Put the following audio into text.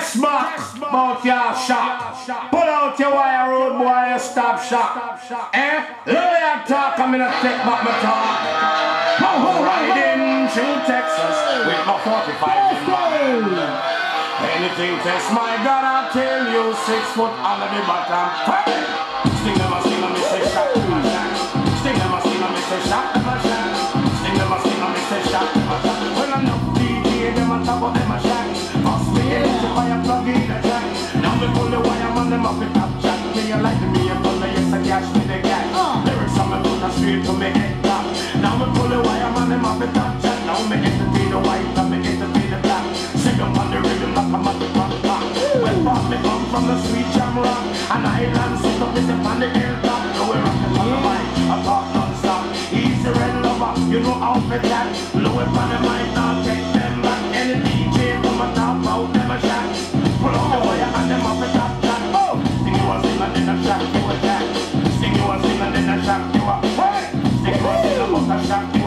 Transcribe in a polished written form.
Guess back, about your shot. Pull out your wire, road boy, you stop shot. Eh? Lawyer talk, I'm gonna take back my talk. Riding through Texas with my 45 in mind. Anything test, my God, I tell you, 6 foot under the bottom. Sting them a sting, me say shot, my shot. Sting them a sting, me say shot, my shot. Sting them a sting, me say shot, my shot. When I'm not DJ, them on top of them a shot. Pass me in the fire, plug in the jack. Now me pull the wire, man, them up the top chat. Me you like me, you pull the yes, I cash me the gas. Lyrics on me put the straight to me head top. Now me pull the wire, man, them up the top chat. Now me entertain the white, and me entertain the black. Sing them on the rhythm like I'm at the pop pop. When pop me come from the sweet jam rock. An island sit up is up on the hilltop. Now we're rocking on the mic, I talk non-stop. Easy red lover, you know how to that. Blow it on the mic, now take them back. Any DJ come and talk about them a shot. Pull out the wire and them up the top chat. Sing you a sing and then a shot, you a jack. Sing you a sing and then a shot, you a hey. Sing you a sing about a shot.